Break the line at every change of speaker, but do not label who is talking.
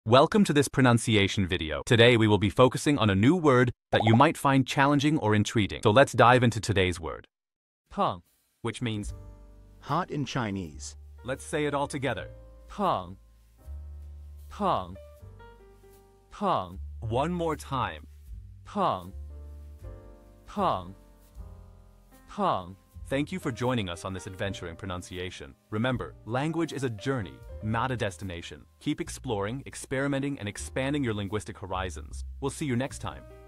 Welcome to this pronunciation video. Today we will be focusing on a new word that you might find challenging or intriguing. So let's dive into today's word. Tàng, which means
hot in Chinese.
let's say it all together.
Tàng, tàng, tàng,
One more time.
tàng, tàng, tàng.
Thank you for joining us on this adventure in pronunciation. Remember, language is a journey, not a destination. Keep exploring, experimenting, and expanding your linguistic horizons. We'll see you next time.